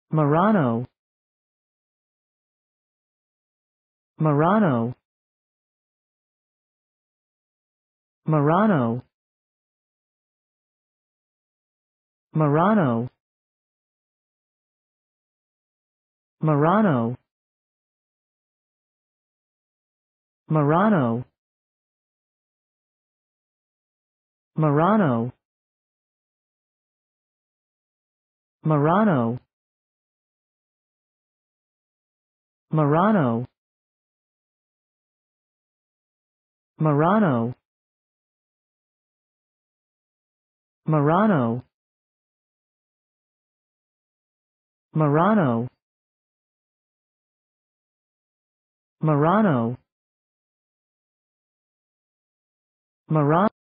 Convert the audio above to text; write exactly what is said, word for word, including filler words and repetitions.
Murano, Murano, Murano, Murano, Murano, Murano, Murano, Murano, Murano, Murano, Murano, Murano, Murano, Murano.